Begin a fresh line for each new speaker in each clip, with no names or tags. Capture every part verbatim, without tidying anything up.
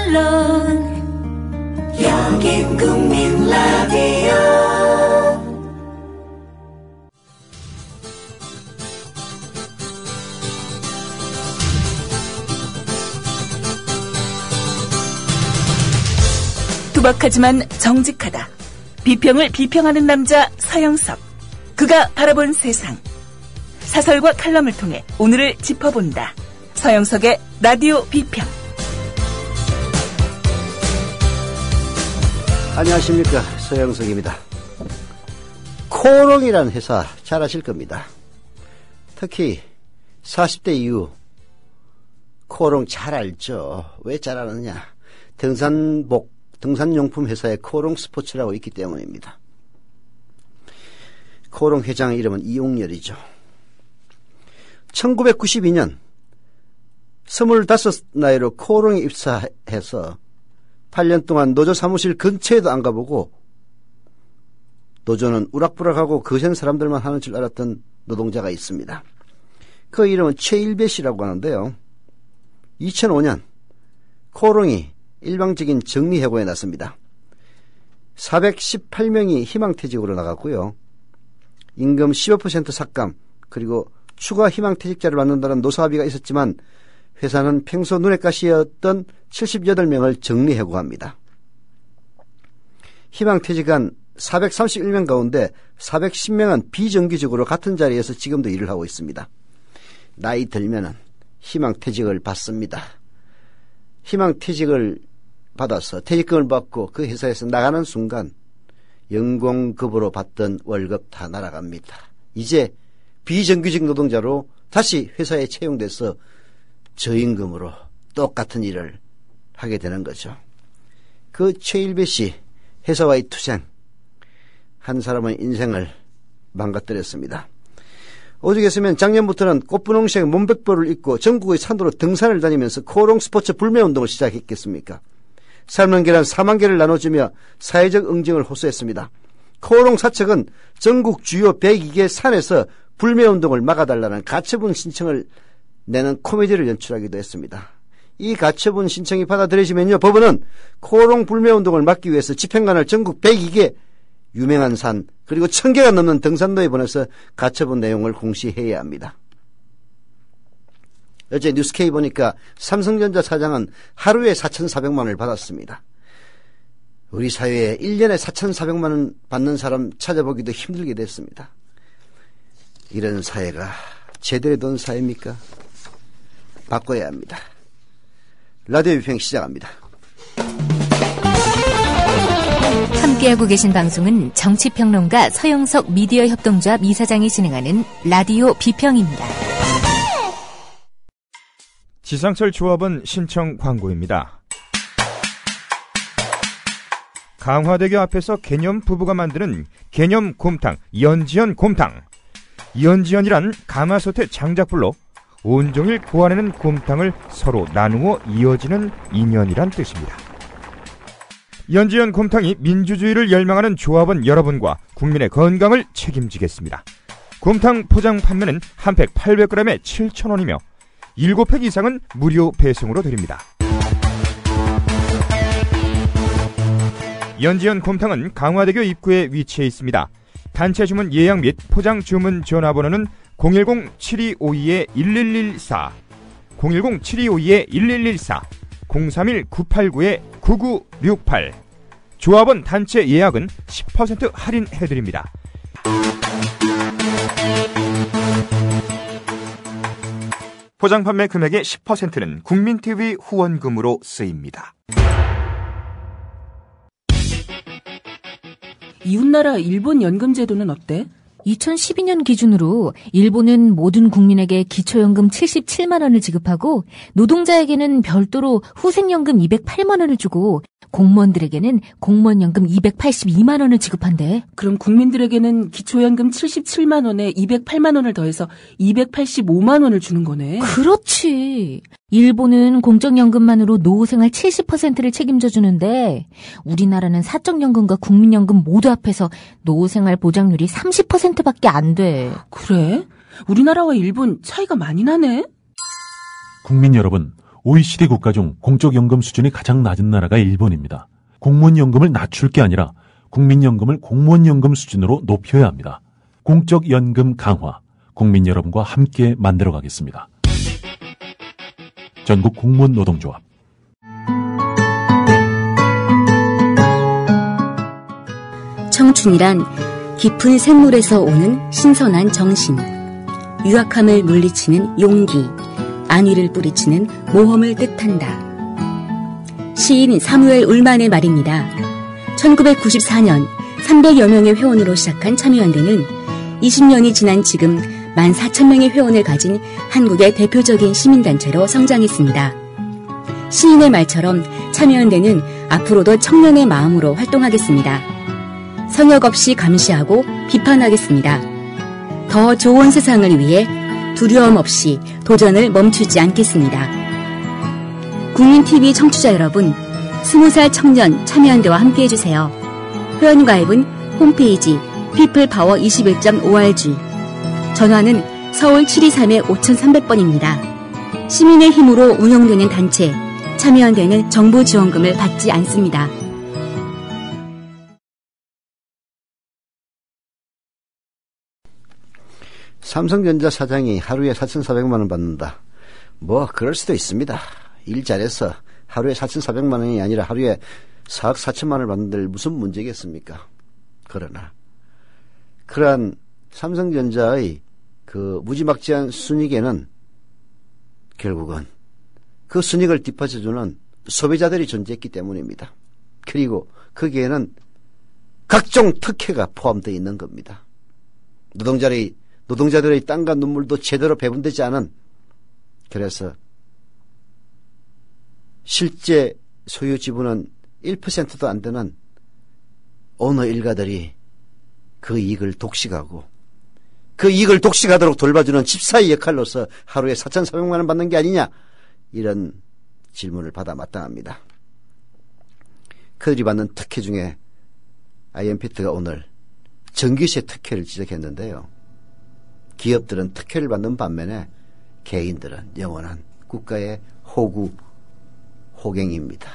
물론 여긴 국민 라디오. 투박하지만 정직하다. 비평을 비평하는 남자 서영석. 그가 바라본 세상. 사설과 칼럼을 통해 오늘을 짚어본다. 서영석의 라디오 비평.
안녕하십니까, 서영석입니다. 코롱이라는 회사 잘 아실 겁니다. 특히 사십 대 이후 코롱 잘 알죠. 왜 잘 아느냐. 등산복, 등산용품 회사의 코롱 스포츠라고 있기 때문입니다. 코롱 회장의 이름은 이용렬이죠. 천구백구십이 년 스물다섯 나이로 코롱에 입사해서 팔 년 동안 노조 사무실 근처에도 안 가보고 노조는 우락부락하고 거센 사람들만 하는 줄 알았던 노동자가 있습니다. 그 이름은 최일배 씨라고 하는데요. 이천오 년 코롱이 일방적인 정리해고에 났습니다. 사백십팔 명이 희망퇴직으로 나갔고요. 임금 십오 퍼센트 삭감 그리고 추가 희망퇴직자를 받는다는 노사합의가 있었지만 회사는 평소 눈엣 가시였던 칠십팔 명을 정리해고합니다. 희망퇴직한 사백삼십일 명 가운데 사백십 명은 비정규직으로 같은 자리에서 지금도 일을 하고 있습니다. 나이 들면은 희망퇴직을 받습니다. 희망퇴직을 받아서 퇴직금을 받고 그 회사에서 나가는 순간 연공급으로 받던 월급 다 날아갑니다. 이제 비정규직 노동자로 다시 회사에 채용돼서 저임금으로 똑같은 일을 하게 되는 거죠. 그 최일배 씨 회사와의 투쟁, 한 사람의 인생을 망가뜨렸습니다. 오죽했으면 작년부터는 꽃분홍색 몸백보를 입고 전국의 산으로 등산을 다니면서 코롱 스포츠 불매운동을 시작했겠습니까? 삶은 계란 사만 개를 나눠주며 사회적 응징을 호소했습니다. 코롱 사측은 전국 주요 백이 개 산에서 불매운동을 막아달라는 가처분 신청을 내는 코미디를 연출하기도 했습니다. 이 가처분 신청이 받아들여지면요, 법원은 코롱 불매운동을 막기 위해서 집행관을 전국 백이 개 유명한 산 그리고 천 개가 넘는 등산로에 보내서 가처분 내용을 공시해야 합니다. 어제 뉴스케이 보니까 삼성전자 사장은 하루에 사천사백만 원을 받았습니다. 우리 사회에 일 년에 사천사백만 원 받는 사람 찾아보기도 힘들게 됐습니다. 이런 사회가 제대로 된 사회입니까? 바꿔야 합니다. 라디오 비평 시작합니다.
함께하고 계신 방송은 정치평론가 서영석 미디어 협동조합 이사장이 진행하는 라디오 비평입니다.
지상철 조합원 신청 광고입니다. 강화대교 앞에서 개념 부부가 만드는 개념 곰탕 연지연 곰탕. 연지연이란 가마솥의 장작불로 온종일 구워내는 곰탕을 서로 나누어 이어지는 인연이란 뜻입니다. 연지연 곰탕이 민주주의를 열망하는 조합원 여러분과 국민의 건강을 책임지겠습니다. 곰탕 포장 판매는 한 팩 팔백 그램에 칠천 원이며 일곱 팩 이상은 무료 배송으로 드립니다. 연지연 곰탕은 강화대교 입구에 위치해 있습니다. 단체 주문 예약 및 포장 주문 전화번호는 공일공 칠이오이 일일일사, 공일공 칠이오이 일일일사, 공삼일 구팔구 구구육팔. 조합원 단체 예약은 십 퍼센트 할인해드립니다. 포장 판매 금액의 십 퍼센트는 국민티비 후원금으로 쓰입니다.
이웃나라 일본 연금 제도는 어때?
이천십이 년 기준으로 일본은 모든 국민에게 기초연금 칠십칠만 원을 지급하고 노동자에게는 별도로 후생연금 이백팔만 원을 주고 공무원들에게는 공무원연금 이백팔십이만 원을 지급한대.
그럼 국민들에게는 기초연금 칠십칠만 원에 이백팔만 원을 더해서 이백팔십오만 원을 주는 거네.
그렇지. 일본은 공적연금만으로 노후생활 칠십 퍼센트를 책임져 주는데 우리나라는 사적연금과 국민연금 모두 합해서 노후생활 보장률이 삼십 퍼센트밖에 안 돼.
그래? 우리나라와 일본 차이가 많이 나네?
국민 여러분, 오이시디 국가 중 공적연금 수준이 가장 낮은 나라가 일본입니다. 공무원연금을 낮출 게 아니라 국민연금을 공무원연금 수준으로 높여야 합니다. 공적연금 강화, 국민 여러분과 함께 만들어가겠습니다. 전국 공무원 노동조합.
청춘이란 깊은 샘물에서 오는 신선한 정신, 유약함을 물리치는 용기, 안위를 뿌리치는 모험을 뜻한다. 시인 사무엘 울만의 말입니다. 천구백구십사 년 삼백여 명의 회원으로 시작한 참여연대는 이십 년이 지난 지금 만 사천 명의 회원을 가진 한국의 대표적인 시민단체로 성장했습니다. 시인의 말처럼 참여연대는 앞으로도 청년의 마음으로 활동하겠습니다. 성역 없이 감시하고 비판하겠습니다. 더 좋은 세상을 위해 두려움 없이 도전을 멈추지 않겠습니다. 국민티비 청취자 여러분, 스무 살 청년 참여연대와 함께해주세요. 회원가입은 홈페이지 피플파워 이십일 점 오알지, 전화는 서울 칠이삼 오삼공 번입니다. 시민의 힘으로 운영되는 단체, 참여연대는 정부 지원금을 받지 않습니다.
삼성전자 사장이 하루에 사천사백만 원 받는다. 뭐 그럴 수도 있습니다. 일 잘해서 하루에 사천사백만 원이 아니라 하루에 사억 사천만 원을 받는데 무슨 문제겠습니까? 그러나 그러한 삼성전자의 그 무지막지한 순이익에는 결국은 그 순이익을 뒷받쳐주는 소비자들이 존재했기 때문입니다. 그리고 거기에는 각종 특혜가 포함되어 있는 겁니다. 노동자들의 노동자들의 땀과 눈물도 제대로 배분되지 않은, 그래서 실제 소유 지분은 일 퍼센트도 안 되는 오너 일가들이 그 이익을 독식하고 그 이익을 독식하도록 돌봐주는 집사의 역할로서 하루에 사천사백만 원 받는 게 아니냐, 이런 질문을 받아 마땅합니다. 그들이 받는 특혜 중에 아이엠피티가 오늘 전기세 특혜를 지적했는데요. 기업들은 특혜를 받는 반면에 개인들은 영원한 국가의 호구, 호갱입니다.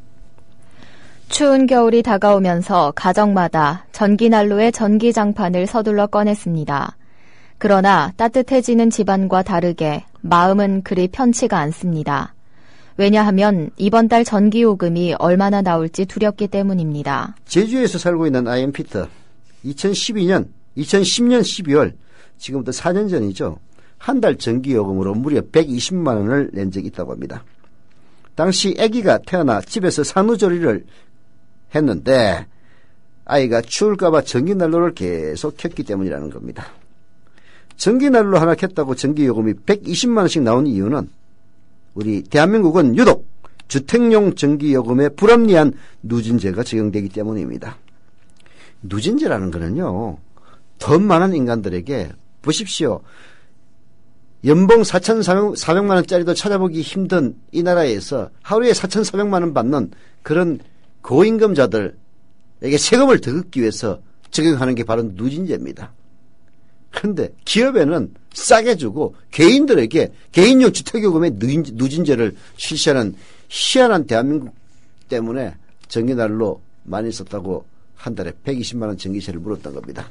추운 겨울이 다가오면서 가정마다 전기난로에 전기장판을 서둘러 꺼냈습니다. 그러나 따뜻해지는 집안과 다르게 마음은 그리 편치가 않습니다. 왜냐하면 이번 달 전기요금이 얼마나 나올지 두렵기 때문입니다.
제주에서 살고 있는 아이엠피티, 이천십이 년, 이천십 년 십이월, 지금부터 사 년 전이죠. 한 달 전기요금으로 무려 백이십만 원을 낸 적이 있다고 합니다. 당시 아기가 태어나 집에서 산후조리를 했는데 아이가 추울까봐 전기난로를 계속 켰기 때문이라는 겁니다. 전기난로 하나 켰다고 전기요금이 백이십만 원씩 나온 이유는 우리 대한민국은 유독 주택용 전기요금에 불합리한 누진제가 적용되기 때문입니다. 누진제라는 거는요, 돈 많은 인간들에게 보십시오. 연봉 사천사백만 원짜리도 찾아보기 힘든 이 나라에서 하루에 사천사백만 원 받는 그런 고임금자들에게 세금을 더 걷기 위해서 적용하는 게 바로 누진제입니다. 그런데 기업에는 싸게 주고 개인들에게 개인용 주택요금에 누진제를 실시하는 희한한 대한민국 때문에 전기난로 많이 썼다고 한 달에 백이십만 원 전기세를 물었던 겁니다.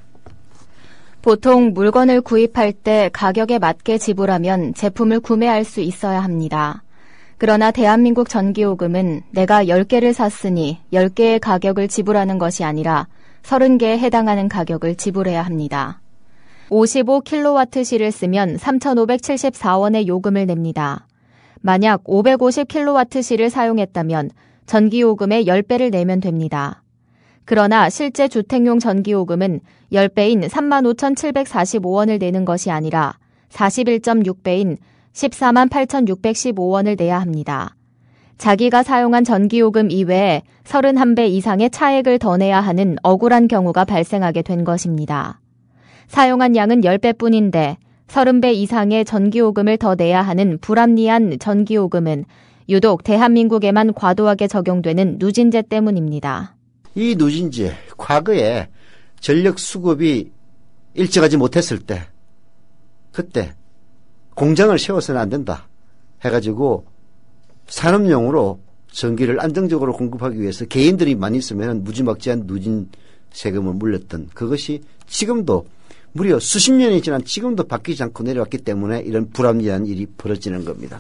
보통 물건을 구입할 때 가격에 맞게 지불하면 제품을 구매할 수 있어야 합니다. 그러나 대한민국 전기요금은 내가 열 개를 샀으니 열 개의 가격을 지불하는 것이 아니라 서른 개에 해당하는 가격을 지불해야 합니다. 오십오 킬로와트시를 쓰면 삼천오백칠십사 원의 요금을 냅니다. 만약 오백오십 킬로와트시를 사용했다면 전기요금의 십 배를 내면 됩니다. 그러나 실제 주택용 전기요금은 십 배인 삼만 오천칠백사십오 원을 내는 것이 아니라 사십일 점 육 배인 십사만 팔천육백십오 원을 내야 합니다. 자기가 사용한 전기요금 이외에 삼십일 배 이상의 차액을 더 내야 하는 억울한 경우가 발생하게 된 것입니다. 사용한 양은 십 배뿐인데 삼십 배 이상의 전기요금을 더 내야 하는 불합리한 전기요금은 유독 대한민국에만 과도하게 적용되는 누진제 때문입니다.
이 누진제, 과거에 전력 수급이 일정하지 못했을 때, 그때 공장을 세워서는 안 된다 해가지고 산업용으로 전기를 안정적으로 공급하기 위해서 개인들이 많이 쓰면 무지막지한 누진 세금을 물렸던 그것이 지금도 무려 수십 년이 지난 지금도 바뀌지 않고 내려왔기 때문에 이런 불합리한 일이 벌어지는 겁니다.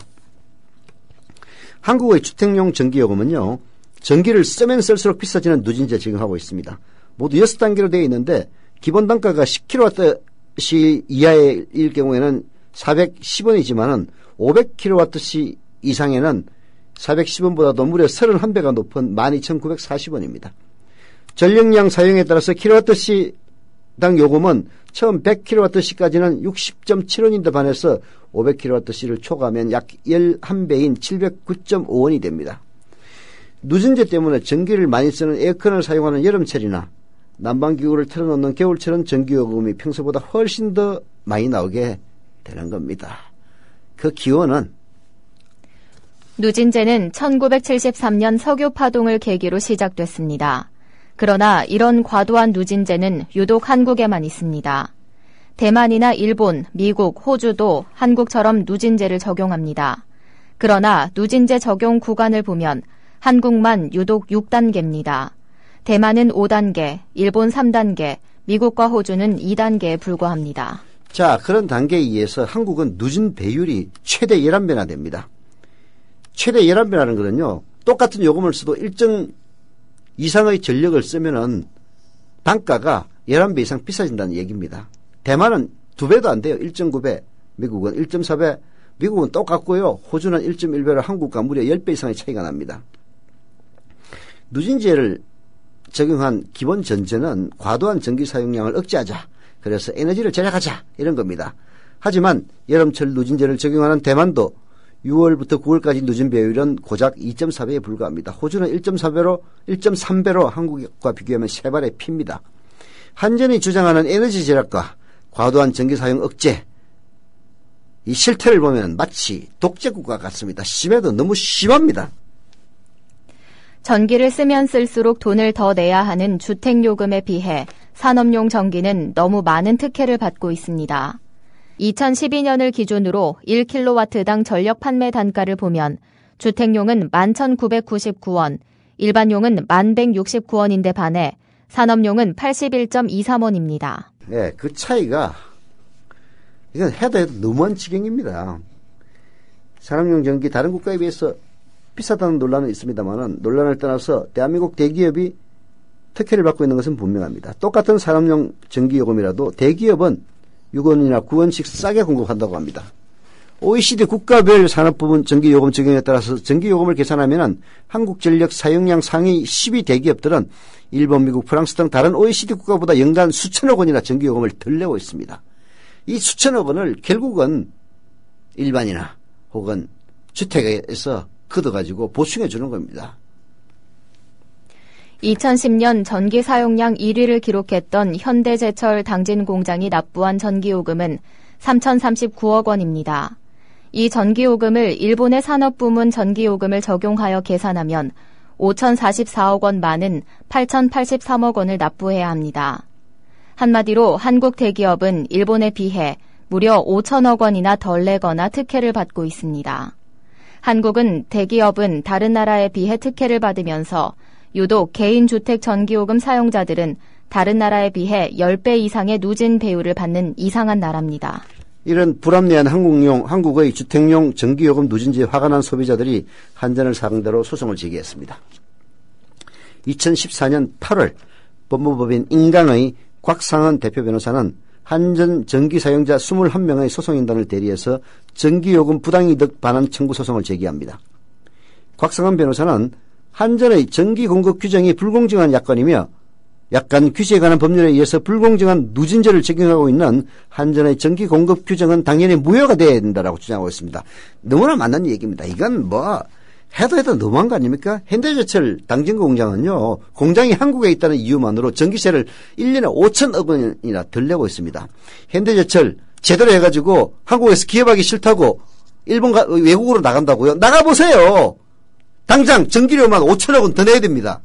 한국의 주택용 전기요금은요. 전기를 쓰면 쓸수록 비싸지는 누진제 적용하고 있습니다. 모두 여섯 단계로 되어 있는데 기본 단가가 십 킬로와트시 이하일 경우에는 사백십 원이지만은 오백 킬로와트시 이상에는 사백십 원보다도 무려 삼십일 배가 높은 만 이천구백사십 원입니다. 전력량 사용에 따라서 킬로와트시당 요금은 처음 백 킬로와트시까지는 육십 점 칠 원인데 반해서 오백 킬로와트시를 초과하면 약 십일 배인 칠백구 점 오 원이 됩니다. 누진제 때문에 전기를 많이 쓰는 에어컨을 사용하는 여름철이나 난방기구를 틀어놓는 겨울철은 전기요금이 평소보다 훨씬 더 많이 나오게 되는 겁니다. 그 기원은
누진제는 천구백칠십삼 년 석유 파동을 계기로 시작됐습니다. 그러나 이런 과도한 누진제는 유독 한국에만 있습니다. 대만이나 일본, 미국, 호주도 한국처럼 누진제를 적용합니다. 그러나 누진제 적용 구간을 보면 한국만 유독 육 단계입니다. 대만은 오 단계, 일본 삼 단계, 미국과 호주는 이 단계에 불과합니다.
자, 그런 단계에 의해서 한국은 누진 배율이 최대 열한 배나 됩니다. 최대 열한 배라는 거는요. 똑같은 요금을 써도 일정 이상의 전력을 쓰면은 단가가 열한 배 이상 비싸진다는 얘기입니다. 대만은 두 배도 안 돼요. 일 점 구 배, 미국은 일 점 사 배, 미국은 똑같고요. 호주는 일 점 일 배로 한국과 무려 십 배 이상의 차이가 납니다. 누진제를 적용한 기본 전제는 과도한 전기 사용량을 억제하자. 그래서 에너지를 절약하자. 이런 겁니다. 하지만 여름철 누진제를 적용하는 대만도 유월부터 구월까지 누진 배율은 고작 이 점 사 배에 불과합니다. 호주는 일 점 사 배로, 일 점 삼 배로 한국과 비교하면 세 발의 피입니다. 한전이 주장하는 에너지 절약과 과도한 전기 사용 억제, 이 실태를 보면 마치 독재국가 같습니다. 심해도 너무 심합니다.
전기를 쓰면 쓸수록 돈을 더 내야 하는 주택요금에 비해 산업용 전기는 너무 많은 특혜를 받고 있습니다. 이천십이 년을 기준으로 일 킬로와트당 전력 판매 단가를 보면 주택용은 만 천구백구십구 원, 일반용은 만 백육십구 원인데 반해 산업용은 팔십일 점 이삼 원입니다.
네, 그 차이가 이건 해도 해도 너무한 지경입니다. 산업용 전기 다른 국가에 비해서 비싸다는 논란은 있습니다만 논란을 떠나서 대한민국 대기업이 특혜를 받고 있는 것은 분명합니다. 똑같은 산업용 전기요금이라도 대기업은 육 원이나 구 원씩 싸게 공급한다고 합니다. 오이시디 국가별 산업부문 전기요금 적용에 따라서 전기요금을 계산하면 한국전력 사용량 상위 십 위 대기업들은 일본, 미국, 프랑스 등 다른 오이시디 국가보다 연간 수천억 원이나 전기요금을 덜 내고 있습니다. 이 수천억 원을 결국은 일반이나 혹은 주택에서 걷어가지고 보충해 주는 겁니다.
이천십 년 전기 사용량 일 위를 기록했던 현대제철 당진공장이 납부한 전기요금은 삼천삼십구억 원입니다. 이 전기요금을 일본의 산업부문 전기요금을 적용하여 계산하면 오천사십사억 원 많은 팔천팔십삼억 원을 납부해야 합니다. 한마디로 한국 대기업은 일본에 비해 무려 오천억 원이나 덜 내거나 특혜를 받고 있습니다. 한국은 대기업은 다른 나라에 비해 특혜를 받으면서 유독 개인주택 전기요금 사용자들은 다른 나라에 비해 십 배 이상의 누진 배율을 받는 이상한 나라입니다.
이런 불합리한 한국용, 한국의 주택용 전기요금 누진제에 화가 난 소비자들이 한전을 상대로 소송을 제기했습니다. 이천십사 년 팔월 법무법인 인강의 곽상은 대표 변호사는 한전 전기 사용자 이십일 명의 소송인단을 대리해서 전기요금 부당이득 반환 청구 소송을 제기합니다. 곽상은 변호사는 한전의 전기 공급 규정이 불공정한 약관이며 약관 규제에 관한 법률에 의해서 불공정한 누진제를 적용하고 있는 한전의 전기 공급 규정은 당연히 무효가 돼야 된다라고 주장하고 있습니다. 너무나 맞는 얘기입니다. 이건 뭐 해도 해도 너무한 거 아닙니까? 현대제철 당진 공장은요, 공장이 한국에 있다는 이유만으로 전기세를 일 년에 오천억 원이나 덜 내고 있습니다. 현대제철 제대로 해가지고 한국에서 기업하기 싫다고 일본 가, 외국으로 나간다고요? 나가보세요. 당장 전기료만 오천억 원 더 내야 됩니다.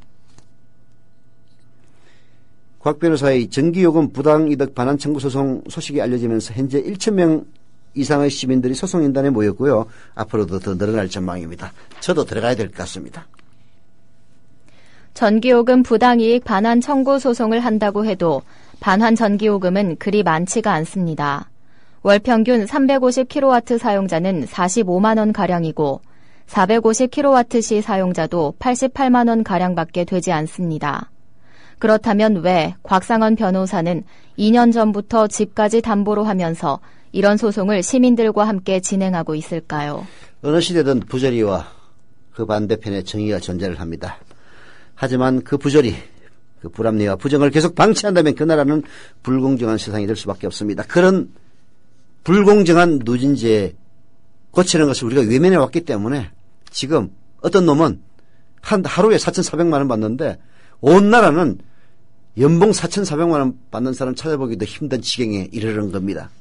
곽 변호사의 전기요금 부당이득 반환 청구 소송 소식이 알려지면서 현재 천 명 이상의 시민들이 소송인단에 모였고요. 앞으로도 더 늘어날 전망입니다. 저도 들어가야 될 것 같습니다.
전기요금 부당이익 반환 청구 소송을 한다고 해도 반환 전기요금은 그리 많지가 않습니다. 월 평균 삼백오십 킬로와트 사용자는 사십오만 원 가량이고 사백오십 킬로와트 시 사용자도 팔십팔만 원 가량밖에 되지 않습니다. 그렇다면 왜 곽상원 변호사는 이 년 전부터 집까지 담보로 하면서 이런 소송을 시민들과 함께 진행하고 있을까요?
어느 시대든 부조리와 그 반대편의 정의가 존재를 합니다. 하지만 그 부조리, 그 불합리와 부정을 계속 방치한다면 그 나라는 불공정한 세상이 될 수밖에 없습니다. 그런 불공정한 누진제 고치는 것을 우리가 외면해 왔기 때문에 지금 어떤 놈은 한 하루에 사천사백만 원 받는데 온 나라는 연봉 사천사백만 원 받는 사람 찾아보기도 힘든 지경에 이르는 겁니다.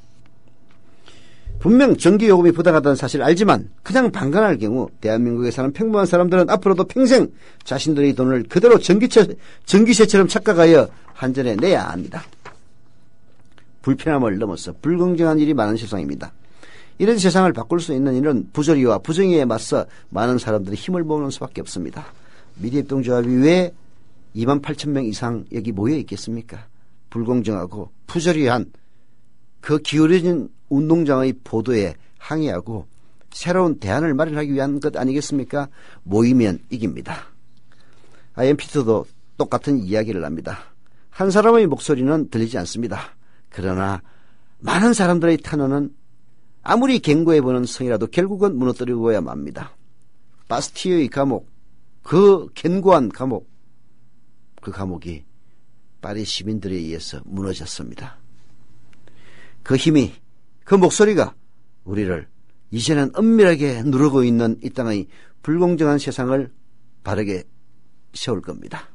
분명 전기요금이 부당하다는 사실을 알지만 그냥 방관할 경우 대한민국에 사는 평범한 사람들은 앞으로도 평생 자신들의 돈을 그대로 전기세, 전기세처럼 착각하여 한전에 내야 합니다. 불편함을 넘어서 불공정한 일이 많은 세상입니다. 이런 세상을 바꿀 수 있는 일은 부조리와 부정의에 맞서 많은 사람들이 힘을 모으는 수밖에 없습니다. 미래협동조합이 왜 이만 팔천 명 이상 여기 모여 있겠습니까? 불공정하고 부조리한 그 기울어진 운동장의 보도에 항의하고 새로운 대안을 마련하기 위한 것 아니겠습니까? 모이면 이깁니다. 아이엠피티도 똑같은 이야기를 합니다. 한 사람의 목소리는 들리지 않습니다. 그러나 많은 사람들의 탄원은 아무리 견고해보는 성이라도 결국은 무너뜨리고야 맙니다. 바스티유의 감옥, 그 견고한 감옥, 그 감옥이 파리 시민들에 의해서 무너졌습니다. 그 힘이, 그 목소리가 우리를 이제는 은밀하게 누르고 있는 이 땅의 불공정한 세상을 바르게 세울 겁니다.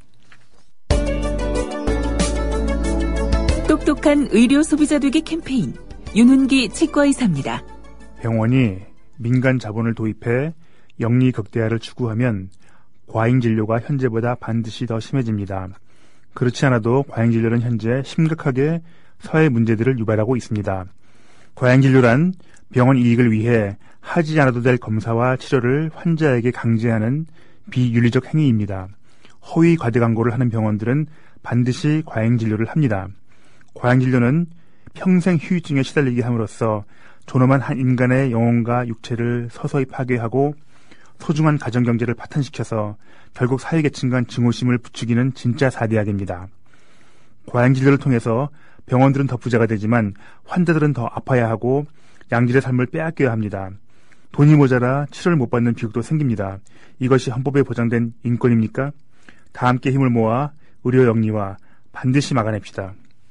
똑똑한 의료 소비자 되기 캠페인 윤훈기 치과의사입니다.
병원이 민간 자본을 도입해 영리 극대화를 추구하면 과잉 진료가 현재보다 반드시 더 심해집니다. 그렇지 않아도 과잉 진료는 현재 심각하게 사회 문제들을 유발하고 있습니다. 과잉 진료란 병원 이익을 위해 하지 않아도 될 검사와 치료를 환자에게 강제하는 비윤리적 행위입니다. 허위 과대 광고를 하는 병원들은 반드시 과잉 진료를 합니다. 과잉 진료는 평생 후유증에 시달리게 함으로써 존엄한 한 인간의 영혼과 육체를 서서히 파괴하고 소중한 가정경제를 파탄시켜서 결국 사회계층 간 증오심을 부추기는 진짜 사대악입니다. 과잉 진료를 통해서 병원들은 더 부자가 되지만 환자들은 더 아파야 하고 양질의 삶을 빼앗겨야 합니다. 돈이 모자라 치료를 못 받는 비극도 생깁니다. 이것이 헌법에 보장된 인권입니까? 다 함께 힘을 모아 의료 영리화 반드시 막아냅시다.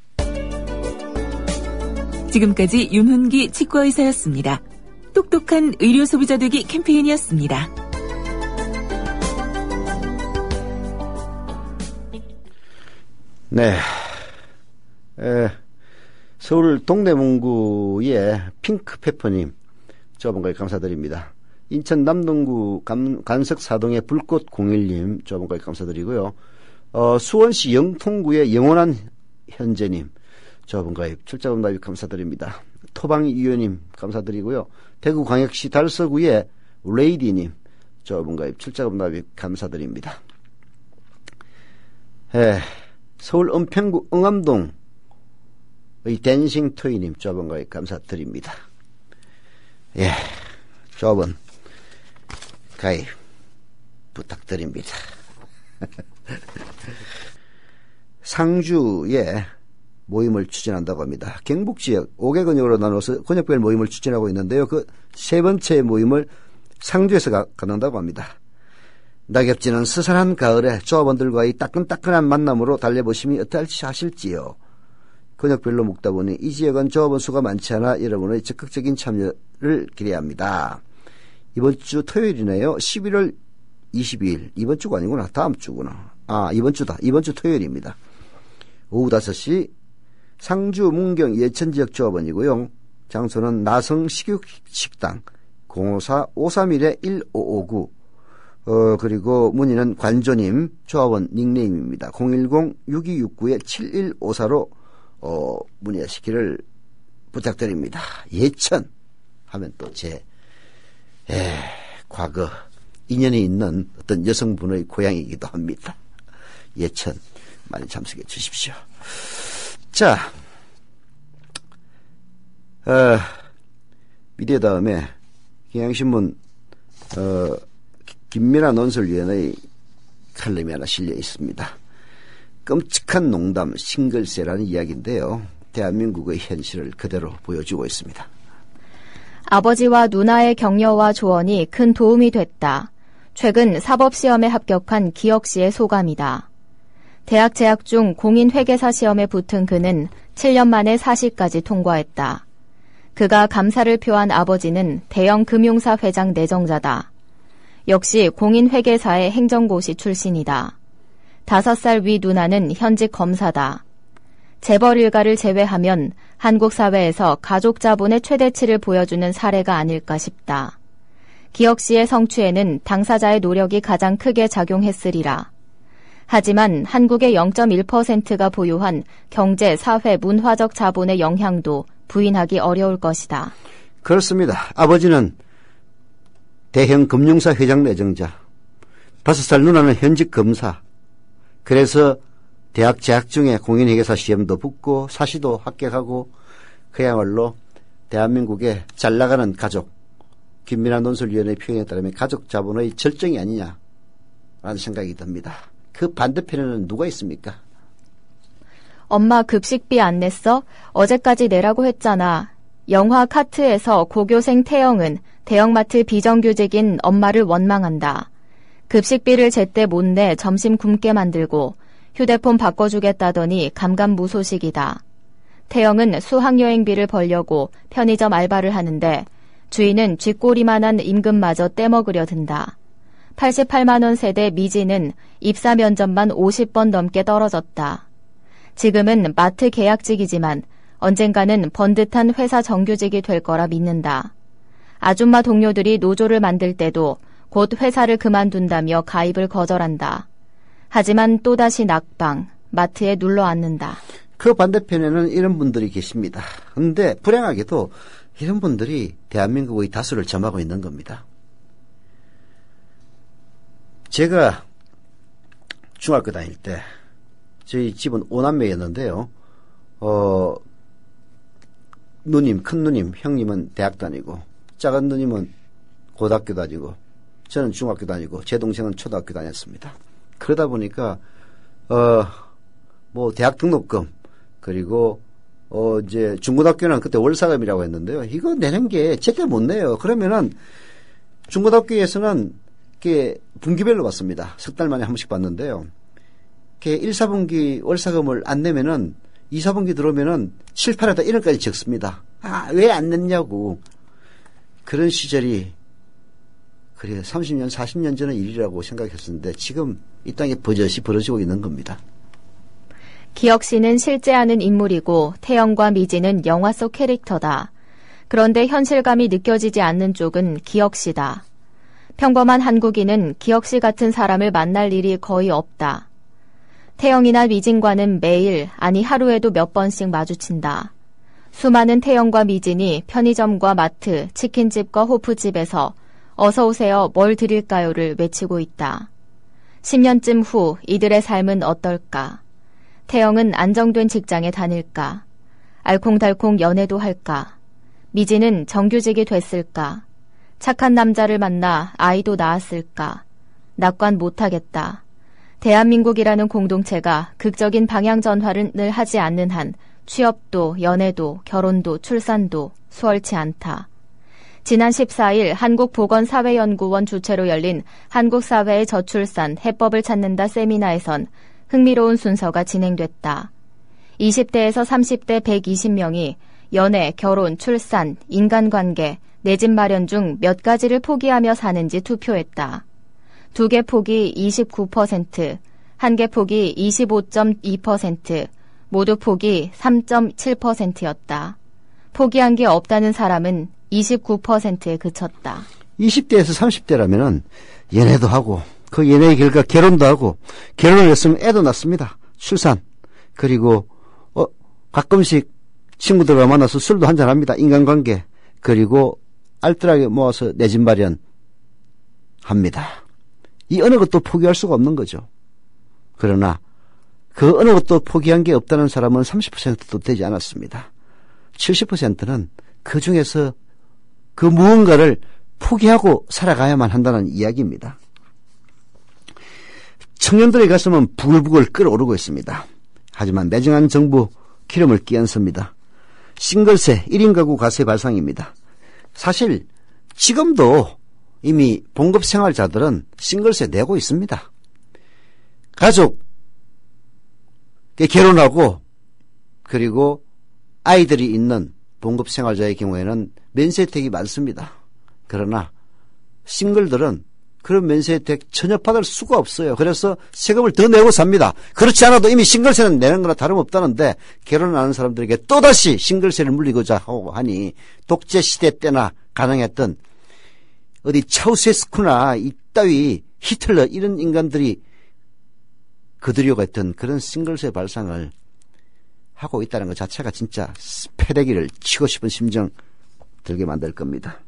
지금까지 윤훈기 치과의사였습니다. 똑똑한 의료 소비자 되기 캠페인이었습니다.
네. 에, 서울 동대문구의 핑크페퍼님, 좁은 거에 감사드립니다. 인천 남동구 감, 간석사동의 불꽃공일님, 좁은 거에 감사드리고요. 어, 수원시 영통구의 영원한 현재님, 좁은 거에 출자금 납입 감사드립니다. 토방위원님 감사드리고요. 대구광역시 달서구의 레이디님, 좁은 거에 출자금 납입 감사드립니다. 에, 서울 은평구 응암동 의 댄싱 토이님, 좁은 거에 감사드립니다. 예, 좁은 가입 부탁드립니다. 상주에 모임을 추진한다고 합니다. 경북지역 오 개 권역으로 나눠서 권역별 모임을 추진하고 있는데요. 그 세 번째 모임을 상주에서 가, 갖는다고 합니다. 낙엽지는 스산한 가을에 조합원들과의 따끈따끈한 만남으로 달래보심이 어떠할지 하실지요. 권역별로 묶다 보니 이 지역은 조합원 수가 많지 않아 여러분의 적극적인 참여를 기대합니다. 이번 주 토요일이네요. 십일월 이십이일. 이번 주가 아니구나. 다음 주구나. 아, 이번 주다. 이번 주 토요일입니다. 오후 다섯 시 상주 문경 예천지역 조합원이고요. 장소는 나성 식육식당 공오사 오삼일 일오오구. 어, 그리고 문의는 관조님 조합원 닉네임입니다. 공일공 육이육구 칠일오사로 어, 문의하시기를 부탁드립니다. 예천 하면 또 제 과거 인연이 있는 어떤 여성분의 고향이기도 합니다. 예천 많이 참석해 주십시오. 자, 어, 미디어 다음에 경향신문 어, 김민아 논설위원의 칼럼이 하나 실려 있습니다. 끔찍한 농담 싱글세라는 이야기인데요. 대한민국의 현실을 그대로 보여주고 있습니다.
아버지와 누나의 격려와 조언이 큰 도움이 됐다. 최근 사법시험에 합격한 기혁 씨의 소감이다. 대학 재학 중 공인회계사 시험에 붙은 그는 칠 년 만에 사시까지 통과했다. 그가 감사를 표한 아버지는 대형 금융사 회장 내정자다. 역시 공인회계사의 행정고시 출신이다. 다섯 살 위 누나는 현직 검사다. 재벌 일가를 제외하면 한국 사회에서 가족 자본의 최대치를 보여주는 사례가 아닐까 싶다. 기혁 씨의 성취에는 당사자의 노력이 가장 크게 작용했으리라. 하지만 한국의 영 점 일 퍼센트가 보유한 경제, 사회, 문화적 자본의 영향도 부인하기 어려울 것이다.
그렇습니다. 아버지는 대형 금융사 회장 내정자, 다섯 살 누나는 현직 검사. 그래서 대학 재학 중에 공인회계사 시험도 붙고 사시도 합격하고 그야말로 대한민국의 잘나가는 가족, 김민아 논설위원회의 표현에 따르면 가족 자본의 절정이 아니냐라는 생각이 듭니다. 그 반대편에는 누가 있습니까?
엄마 급식비 안 냈어? 어제까지 내라고 했잖아. 영화 카트에서 고교생 태영은 대형마트 비정규직인 엄마를 원망한다. 급식비를 제때 못 내 점심 굶게 만들고 휴대폰 바꿔주겠다더니 감감무소식이다. 태영은 수학여행비를 벌려고 편의점 알바를 하는데 주인은 쥐꼬리만한 임금마저 떼먹으려 든다. 팔십팔만 원 세대 미지는 입사 면접만 오십 번 넘게 떨어졌다. 지금은 마트 계약직이지만 언젠가는 번듯한 회사 정규직이 될 거라 믿는다. 아줌마 동료들이 노조를 만들 때도 곧 회사를 그만둔다며 가입을 거절한다. 하지만 또다시 낙방, 마트에 눌러앉는다.
그 반대편에는 이런 분들이 계십니다. 그런데 불행하게도 이런 분들이 대한민국의 다수를 점하고 있는 겁니다. 제가 중학교 다닐 때 저희 집은 오남매였는데요. 어, 누님, 큰 누님, 형님은 대학 다니고 작은 누님은 고등학교 다니고 저는 중학교 다니고 제 동생은 초등학교 다녔습니다. 그러다 보니까 어, 뭐 대학 등록금 그리고 어 이제 중고등학교는 그때 월사금이라고 했는데요. 이거 내는 게 제때 못 내요. 그러면은 중고등학교에서는 이렇게 분기별로 받습니다. 석 달 만에 한 번씩 받는데요. 이렇게 일, 사분기 월사금을 안 내면은 이, 사분기 들어오면은 칠, 팔에다 일 원까지 적습니다. 아, 왜 안 냈냐고. 그런 시절이 그래 삼십 년, 사십 년 전의 일이라고 생각했었는데 지금 이 땅에 버젓이 벌어지고 있는 겁니다.
기혁 씨는 실제 아는 인물이고 태영과 미지는 영화 속 캐릭터다. 그런데 현실감이 느껴지지 않는 쪽은 기혁 씨다. 평범한 한국인은 기혁 씨 같은 사람을 만날 일이 거의 없다. 태영이나 미진과는 매일, 아니 하루에도 몇 번씩 마주친다. 수많은 태영과 미진이 편의점과 마트, 치킨집과 호프집에서 어서 오세요, 뭘 드릴까요를 외치고 있다. 십 년쯤 후 이들의 삶은 어떨까? 태영은 안정된 직장에 다닐까? 알콩달콩 연애도 할까? 미지는 정규직이 됐을까? 착한 남자를 만나 아이도 낳았을까? 낙관 못하겠다. 대한민국이라는 공동체가 극적인 방향 전환을 하지 않는 한 취업도, 연애도, 결혼도, 출산도 수월치 않다. 지난 십사 일 한국보건사회연구원 주최로 열린 한국사회의 저출산 해법을 찾는다 세미나에선 흥미로운 순서가 진행됐다. 이십 대에서 삼십 대 백이십 명이 연애, 결혼, 출산, 인간관계, 내 집 마련 중 몇 가지를 포기하며 사는지 투표했다. 두 개 포기 이십구 퍼센트, 한 개 포기 이십오 점 이 퍼센트, 모두 포기 삼 점 칠 퍼센트였다. 포기한 게 없다는 사람은 이십구 퍼센트에 그쳤다.
이십 대에서 삼십 대라면은 연애도 하고 그 연애의 결과 결혼도 하고 결혼을 했으면 애도 낳습니다. 출산. 그리고 어 가끔씩 친구들과 만나서 술도 한잔합니다. 인간관계. 그리고 알뜰하게 모아서 내 집 마련 합니다. 이 어느 것도 포기할 수가 없는 거죠. 그러나 그 어느 것도 포기한 게 없다는 사람은 삼십 퍼센트도 되지 않았습니다. 칠십 퍼센트는 그 중에서 그 무언가를 포기하고 살아가야만 한다는 이야기입니다. 청년들의 가슴은 부글부글 끓어오르고 있습니다. 하지만 매정한 정부 기름을 끼얹습니다. 싱글세 일 인 가구 과세 발상입니다. 사실 지금도 이미 봉급생활자들은 싱글세 내고 있습니다. 가족 결혼하고 그리고 아이들이 있는 봉급생활자의 경우에는 면세 혜택이 많습니다. 그러나 싱글들은 그런 면세 혜택 전혀 받을 수가 없어요. 그래서 세금을 더 내고 삽니다. 그렇지 않아도 이미 싱글세는 내는 거나 다름없다는데 결혼하는 사람들에게 또다시 싱글세를 물리고자 하고 하니 독재시대 때나 가능했던 어디 차우세스쿠나 이따위 히틀러 이런 인간들이 거두려고 했던 그런 싱글세 발상을 하고 있다는 것 자체가 진짜 패대기를 치고 싶은 심정 들게 만들 겁니다.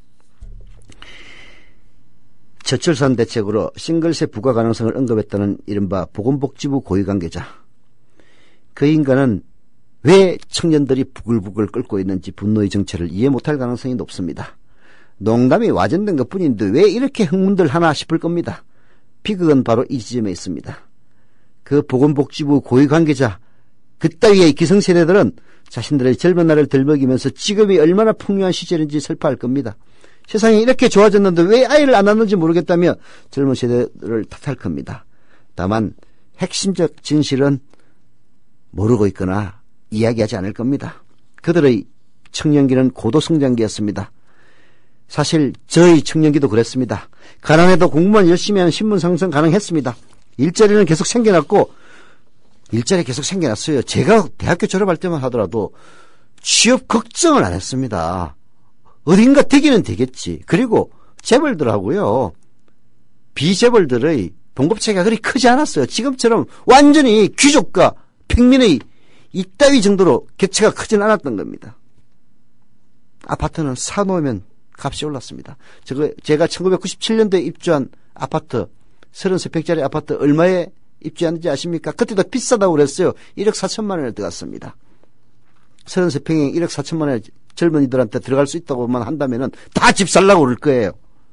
저출산 대책으로 싱글세 부과 가능성을 언급했다는 이른바 보건복지부 고위관계자. 그 인간은 왜 청년들이 부글부글 끓고 있는지 분노의 정체를 이해 못할 가능성이 높습니다. 농담이 와전된 것뿐인데 왜 이렇게 흥분들 하나 싶을 겁니다. 비극은 바로 이 지점에 있습니다. 그 보건복지부 고위관계자 그따위의 기성세대들은 자신들의 젊은 날을 들먹이면서 지금이 얼마나 풍요한 시절인지 슬퍼할 겁니다. 세상이 이렇게 좋아졌는데 왜 아이를 안 낳는지 모르겠다며 젊은 세대를 탓할 겁니다. 다만 핵심적 진실은 모르고 있거나 이야기하지 않을 겁니다. 그들의 청년기는 고도성장기였습니다. 사실 저희 청년기도 그랬습니다. 가난해도 공부만 열심히 하는 신분 상승 가능했습니다. 일자리는 계속 생겨났고 일자리 계속 생겨났어요. 제가 대학교 졸업할 때만 하더라도 취업 걱정을 안 했습니다. 어딘가 되기는 되겠지. 그리고 재벌들하고요. 비재벌들의 봉급차이가 그리 크지 않았어요. 지금처럼 완전히 귀족과 평민의 이따위 정도로 격차가 크진 않았던 겁니다. 아파트는 사놓으면 값이 올랐습니다. 제가, 제가 천구백구십칠 년도에 입주한 아파트, 서른세 평짜리 아파트 얼마에 입주했는지 아십니까? 그때도 비싸다고 그랬어요. 일억 사천만 원에 들어갔습니다. 서른세 평에 일억 사천만 원에 젊은이들한테 들어갈 수 있다고만 한다면은 다 집 살라고 그럴 거예요.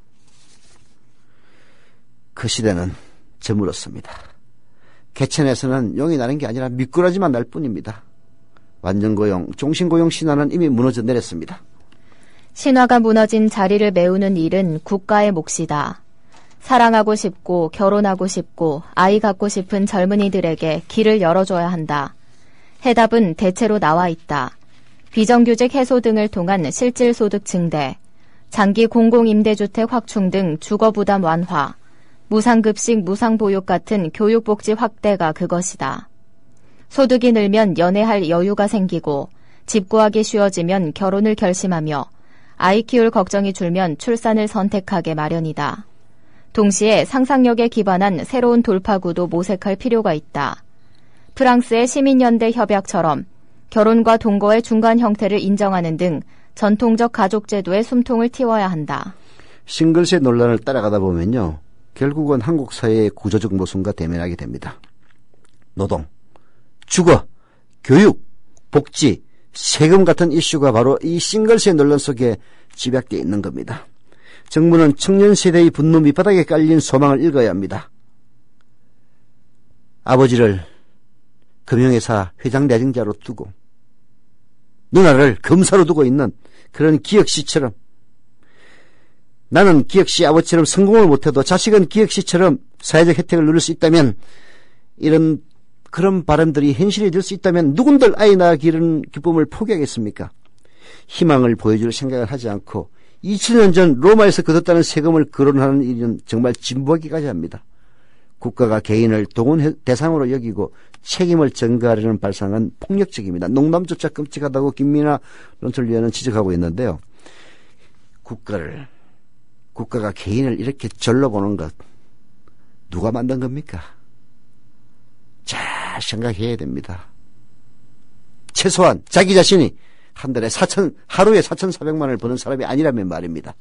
그 시대는 저물었습니다. 개천에서는 용이 나는 게 아니라 미꾸라지만 날 뿐입니다. 완전고용, 종신고용 신화는 이미 무너져 내렸습니다.
신화가 무너진 자리를 메우는 일은 국가의 몫이다. 사랑하고 싶고 결혼하고 싶고 아이 갖고 싶은 젊은이들에게 길을 열어줘야 한다. 해답은 대체로 나와 있다. 비정규직 해소 등을 통한 실질소득 증대, 장기 공공임대주택 확충 등 주거부담 완화, 무상급식 무상보육 같은 교육복지 확대가 그것이다. 소득이 늘면 연애할 여유가 생기고 집 구하기 쉬워지면 결혼을 결심하며 아이 키울 걱정이 줄면 출산을 선택하게 마련이다. 동시에 상상력에 기반한 새로운 돌파구도 모색할 필요가 있다. 프랑스의 시민연대 협약처럼 결혼과 동거의 중간 형태를 인정하는 등 전통적 가족제도의 숨통을 틔워야 한다.
싱글세 논란을 따라가다 보면요. 결국은 한국 사회의 구조적 모순과 대면하게 됩니다. 노동, 주거, 교육, 복지, 세금 같은 이슈가 바로 이 싱글세 논란 속에 집약되어 있는 겁니다. 정부는 청년 세대의 분노 밑바닥에 깔린 소망을 읽어야 합니다. 아버지를 금융회사 회장 내정자로 두고 누나를 검사로 두고 있는 그런 기혁씨처럼 나는 기혁씨 아버지처럼 성공을 못해도 자식은 기혁씨처럼 사회적 혜택을 누릴 수 있다면 이런 그런 바람들이 현실이 될 수 있다면 누군들 아이 낳기는 기쁨을 포기하겠습니까? 희망을 보여줄 생각을 하지 않고 이천 년 전 로마에서 거뒀다는 세금을 거론하는 일은 정말 진부하기까지 합니다. 국가가 개인을 동원 대상으로 여기고 책임을 전가하려는 발상은 폭력적입니다. 농담조차 끔찍하다고 김민아 논설위원은 지적하고 있는데요. 국가를 국가가 개인을 이렇게 절로 보는 것 누가 만든 겁니까? 잘 생각해야 됩니다. 최소한 자기 자신이 한 달에 사천, 하루에 사천사백만 원을 버는 사람이 아니라면 말입니다.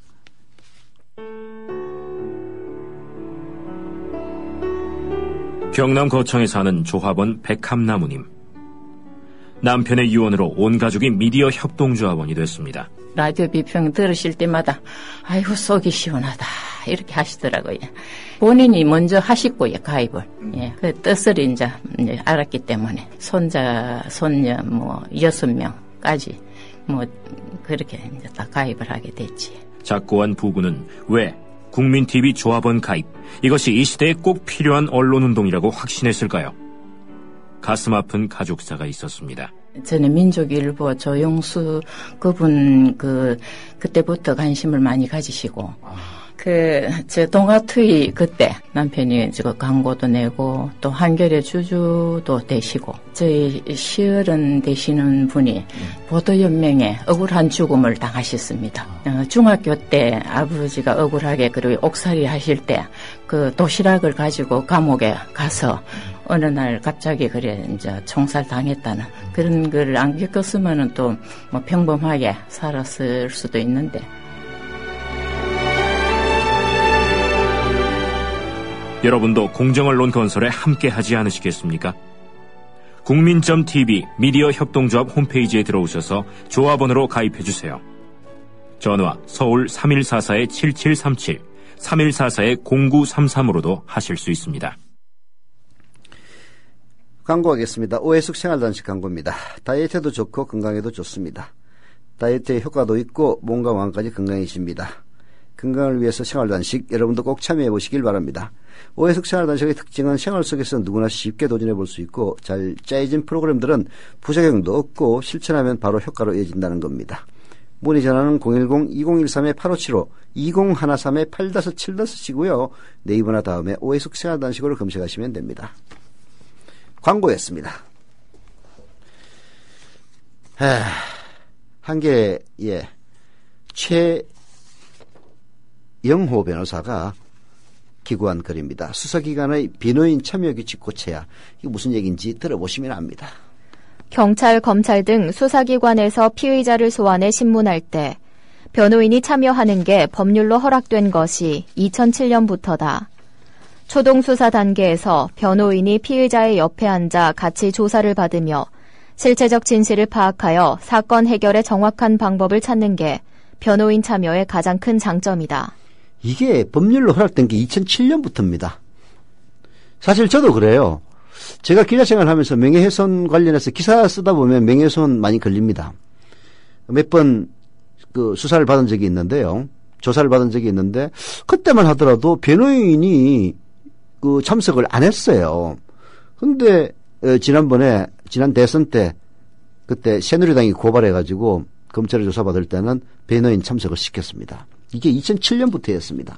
경남 거창에 사는 조합원 백함나무님. 남편의 유언으로 온 가족이 미디어 협동조합원이 됐습니다.
라디오 비평 들으실 때마다 아이고 속이 시원하다 이렇게 하시더라고요. 본인이 먼저 하시고요, 가입을. 예, 그 뜻을 이제, 이제 알았기 때문에 손자, 손녀 뭐 여섯 명까지 뭐 그렇게 이제 다 가입을 하게 됐지.
작고한 부부는 왜 국민티비 조합원 가입, 이것이 이 시대에 꼭 필요한 언론운동이라고 확신했을까요? 가슴 아픈 가족사가 있었습니다.
저는 민족일보 조용수 그분 그 그때부터 관심을 많이 가지시고 그 저 동아투이 그때 남편이 저 광고도 내고 또 한겨레 주주도 되시고 저희 시어른 되시는 분이 보도연맹에 억울한 죽음을 당하셨습니다. 어, 중학교 때 아버지가 억울하게 그리고 옥살이 하실 때 그 도시락을 가지고 감옥에 가서 어느 날 갑자기 그래 이제 총살 당했다는 그런 걸 안 겪었으면은 또 뭐 평범하게 살았을 수도 있는데.
여러분도 공정언론 건설에 함께하지 않으시겠습니까? 국민.티비 미디어 협동조합 홈페이지에 들어오셔서 조합원으로 가입해주세요. 전화 서울 삼일사사 칠칠삼칠, 삼일사사 공구삼삼으로도 하실 수 있습니다.
광고하겠습니다. 오해숙 생활단식 광고입니다. 다이어트에도 좋고 건강에도 좋습니다. 다이어트에 효과도 있고 몸과 마음까지 건강해집니다. 건강을 위해서 생활단식 여러분도 꼭 참여해 보시길 바랍니다. 오해숙 생활단식의 특징은 생활 속에서 누구나 쉽게 도전해 볼 수 있고 잘 짜여진 프로그램들은 부작용도 없고 실천하면 바로 효과로 이어진다는 겁니다. 문의 전화는 공일공 이공일삼 팔오칠오, 이공일삼 팔오칠오시고요. 네이버나 다음에 오해숙 생활단식으로 검색하시면 됩니다. 광고였습니다. 하, 한겨레의 최영호 변호사가 기고한 글입니다. 수사기관의 변호인 참여 규칙 고쳐야. 이게 무슨 얘기인지 들어보시면 압니다.
경찰, 검찰 등 수사기관에서 피의자를 소환해 신문할 때 변호인이 참여하는 게 법률로 허락된 것이 이천칠 년부터다. 초동수사 단계에서 변호인이 피의자의 옆에 앉아 같이 조사를 받으며 실체적 진실을 파악하여 사건 해결의 정확한 방법을 찾는 게 변호인 참여의 가장 큰 장점이다.
이게 법률로 허락된 게 이천칠 년부터입니다. 사실 저도 그래요. 제가 기자생활 하면서 명예훼손 관련해서 기사 쓰다 보면 명예훼손 많이 걸립니다. 몇 번 그 수사를 받은 적이 있는데요. 조사를 받은 적이 있는데 그때만 하더라도 변호인이 그 참석을 안 했어요. 근데 어, 지난번에 지난 대선 때 그때 새누리당이 고발해가지고 검찰에 조사받을 때는 변호인 참석을 시켰습니다. 이게 이천칠 년부터였습니다.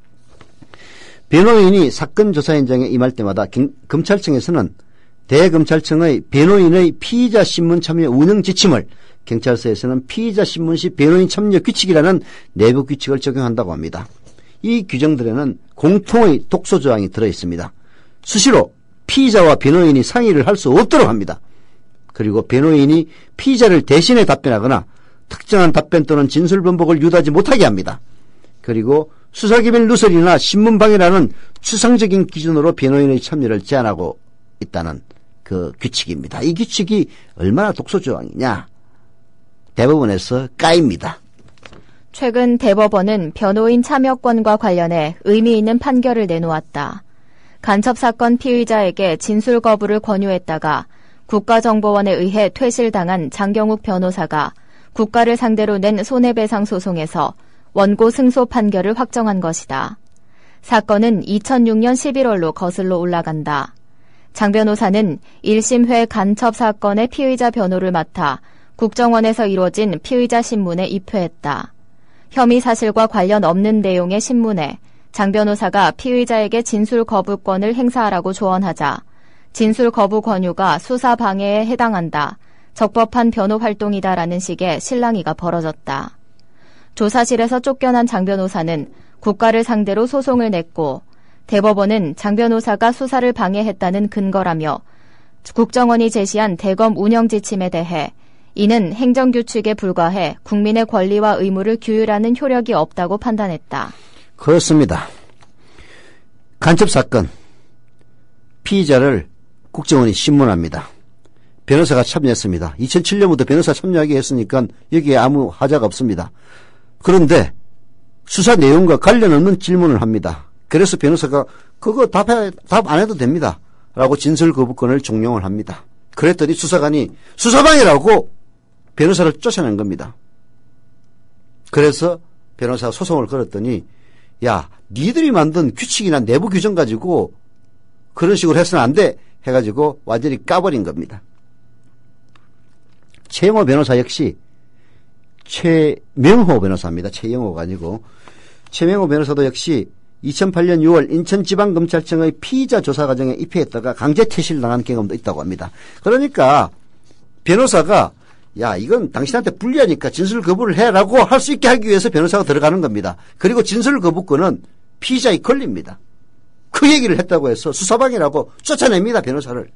변호인이 사건 조사 현장에 임할 때마다 경, 검찰청에서는 대검찰청의 변호인의 피의자 신문 참여 운영 지침을, 경찰서에서는 피의자 신문 시 변호인 참여 규칙이라는 내부 규칙을 적용한다고 합니다. 이 규정들에는 공통의 독소 조항이 들어있습니다. 수시로 피의자와 변호인이 상의를 할 수 없도록 합니다. 그리고 변호인이 피의자를 대신해 답변하거나 특정한 답변 또는 진술 번복을 유도하지 못하게 합니다. 그리고 수사기밀 누설이나 신문방해라는 추상적인 기준으로 변호인의 참여를 제한하고 있다는 그 규칙입니다. 이 규칙이 얼마나 독소조항이냐. 대법원에서 까입니다.
최근 대법원은 변호인 참여권과 관련해 의미 있는 판결을 내놓았다. 간첩사건 피의자에게 진술 거부를 권유했다가 국가정보원에 의해 퇴실당한 장경욱 변호사가 국가를 상대로 낸 손해배상 소송에서 원고 승소 판결을 확정한 것이다. 사건은 이천육 년 십일월로 거슬러 올라간다. 장 변호사는 일 심회 간첩 사건의 피의자 변호를 맡아 국정원에서 이루어진 피의자 신문에 입회했다. 혐의 사실과 관련 없는 내용의 신문에 장 변호사가 피의자에게 진술 거부권을 행사하라고 조언하자 진술 거부 권유가 수사 방해에 해당한다. 적법한 변호 활동이다라는 식의 실랑이가 벌어졌다. 조사실에서 쫓겨난 장 변호사는 국가를 상대로 소송을 냈고 대법원은 장 변호사가 수사를 방해했다는 근거라며 국정원이 제시한 대검 운영 지침에 대해 이는 행정규칙에 불과해 국민의 권리와 의무를 규율하는 효력이 없다고 판단했다.
그렇습니다. 간첩사건 피의자를 국정원이 신문합니다. 변호사가 참여했습니다. 이천칠 년부터 변호사 참여하게 했으니까 여기에 아무 하자가 없습니다. 그런데 수사 내용과 관련 없는 질문을 합니다. 그래서 변호사가 그거 답해, 답 안 해도 됩니다. 라고 진술 거부권을 종용을 합니다. 그랬더니 수사관이 수사방해라고 변호사를 쫓아낸 겁니다. 그래서 변호사가 소송을 걸었더니 야, 니들이 만든 규칙이나 내부 규정 가지고 그런 식으로 해서는 안 돼 해가지고 완전히 까버린 겁니다. 최영호 변호사 역시 최명호 변호사입니다. 최영호가 아니고 최명호 변호사도 역시 이천팔 년 유월 인천지방검찰청의 피의자 조사 과정에 입회했다가 강제 퇴실 당한 경험도 있다고 합니다. 그러니까 변호사가 야, 이건 당신한테 불리하니까 진술 거부를 해라고 할 수 있게 하기 위해서 변호사가 들어가는 겁니다. 그리고 진술 거부권은 피의자의 권리입니다. 그 얘기를 했다고 해서 수사방해라고 쫓아냅니다. 변호사를.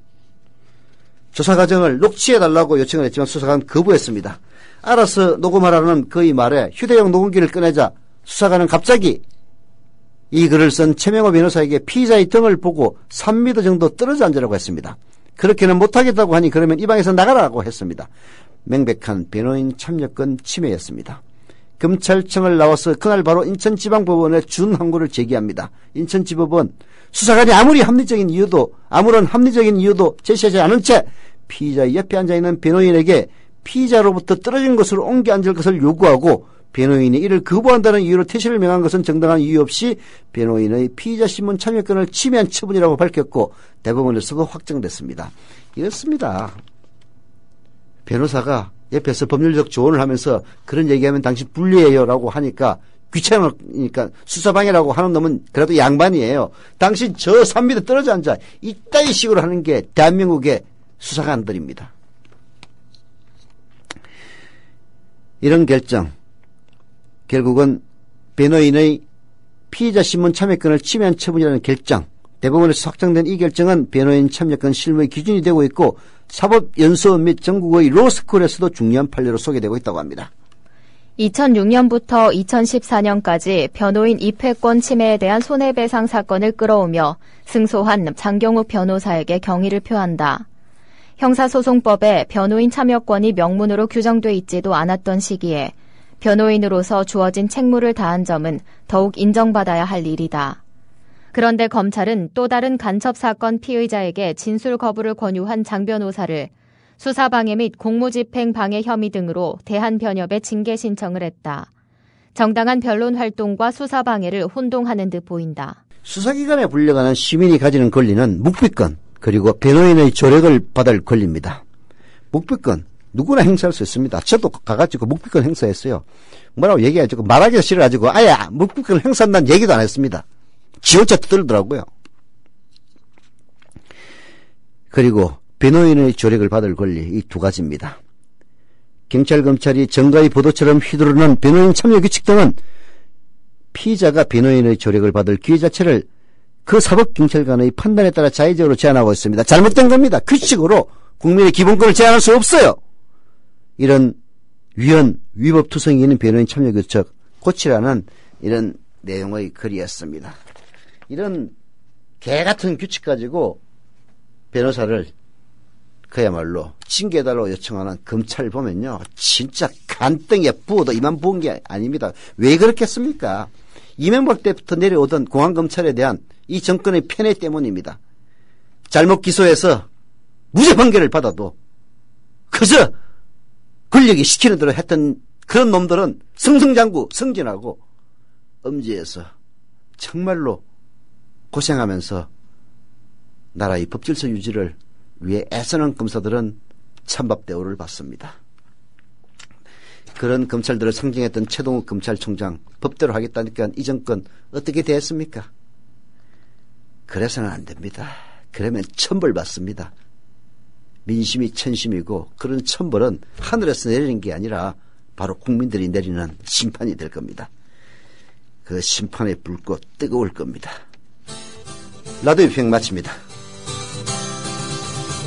조사 과정을 녹취해달라고 요청을 했지만 수사관은 거부했습니다. 알아서 녹음하라는 그의 말에 휴대용 녹음기를 꺼내자 수사관은 갑자기 이 글을 쓴 최명호 변호사에게 피의자의 등을 보고 삼 미터 정도 떨어져 앉으라고 했습니다. 그렇게는 못하겠다고 하니 그러면 이 방에서 나가라고 했습니다. 명백한 변호인 참여권 침해였습니다. 검찰청을 나와서 그날 바로 인천지방법원에 준항고를 제기합니다. 인천지법은 수사관이 아무리 합리적인 이유도 아무런 합리적인 이유도 제시하지 않은 채 피의자의 옆에 앉아있는 변호인에게 피의자로부터 떨어진 곳으로 옮겨 앉을 것을 요구하고 변호인이 이를 거부한다는 이유로 퇴실을 명한 것은 정당한 이유 없이 변호인의 피의자 신문 참여권을 침해한 처분이라고 밝혔고 대법원에서도 확정됐습니다. 이렇습니다. 변호사가 옆에서 법률적 조언을 하면서 그런 얘기하면 당신 불리해요 라고 하니까 귀찮으니까 수사방해라고 하는 놈은 그래도 양반이에요. 당신 저 삼 미터 떨어져 앉아. 이따위 식으로 하는 게 대한민국의 수사관들입니다. 이런 결정 결국은 변호인의 피의자 신문 참여권을 침해한 처분이라는 결정, 대법원에서 확정된 이 결정은 변호인 참여권 실무의 기준이 되고 있고 사법연수원 및 전국의 로스쿨에서도 중요한 판례로 소개되고 있다고 합니다.
이천육 년부터 이천십사 년까지 변호인 입회권 침해에 대한 손해배상 사건을 끌어오며 승소한 장경욱 변호사에게 경의를 표한다. 형사소송법에 변호인 참여권이 명문으로 규정돼 있지도 않았던 시기에 변호인으로서 주어진 책무를 다한 점은 더욱 인정받아야 할 일이다. 그런데 검찰은 또 다른 간첩 사건 피의자에게 진술 거부를 권유한 장 변호사를 수사방해 및 공무집행 방해 혐의 등으로 대한변협에 징계 신청을 했다. 정당한 변론 활동과 수사방해를 혼동하는 듯 보인다.
수사기관에 불려가는 시민이 가지는 권리는 묵비권 그리고 변호인의 조력을 받을 권리입니다. 묵비권 누구나 행사할 수 있습니다. 저도 가가지고 묵비권 행사했어요. 뭐라고 얘기해가지고 말하기가 싫어가지고 아예 묵비권 행사한다는 얘기도 안 했습니다. 지 혼자 떠들더라고요. 그리고 변호인의 조력을 받을 권리 이 두 가지입니다. 경찰 검찰이 정가의 보도처럼 휘두르는 변호인 참여 규칙 등은 피의자가 변호인의 조력을 받을 기회 자체를 그 사법경찰관의 판단에 따라 자의적으로 제한하고 있습니다. 잘못된 겁니다. 규칙으로 국민의 기본권을 제한할 수 없어요. 이런 위헌, 위법투성이 있는 변호인 참여 규칙 고치라는 이런 내용의 글이었습니다. 이런 개같은 규칙 가지고 변호사를 그야말로 징계달라고 요청하는 검찰 보면요. 진짜 간땡이에 부어도 이만 부은 게 아닙니다. 왜 그렇겠습니까? 이명박 때부터 내려오던 공안검찰에 대한 이 정권의 편애 때문입니다. 잘못 기소해서 무죄 판결을 받아도 그저 권력이 시키는 대로 했던 그런 놈들은 승승장구 승진하고 엄지에서 정말로 고생하면서 나라의 법질서 유지를 위해 애쓰는 검사들은 찬밥 대우를 받습니다. 그런 검찰들을 상징했던 최동욱 검찰총장 법대로 하겠다니까 이 정권 어떻게 됐습니까? 그래서는 안 됩니다. 그러면 천벌 받습니다. 민심이 천심이고 그런 천벌은 하늘에서 내리는 게 아니라 바로 국민들이 내리는 심판이 될 겁니다. 그 심판의 불꽃 뜨거울 겁니다. 라디오 비평 마칩니다.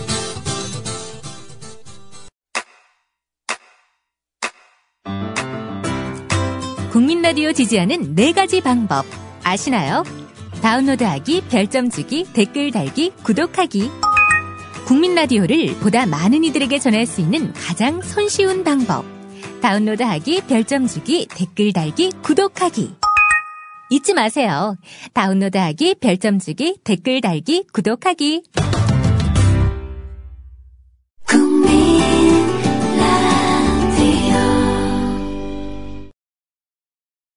라디오 지지하는 네 가지 방법 아시나요? 다운로드하기, 별점 주기, 댓글 달기, 구독하기. 국민 라디오를 보다 많은 이들에게 전할 수 있는 가장 손쉬운 방법. 다운로드하기, 별점 주기, 댓글 달기, 구독하기. 잊지 마세요. 다운로드하기, 별점 주기, 댓글 달기, 구독하기.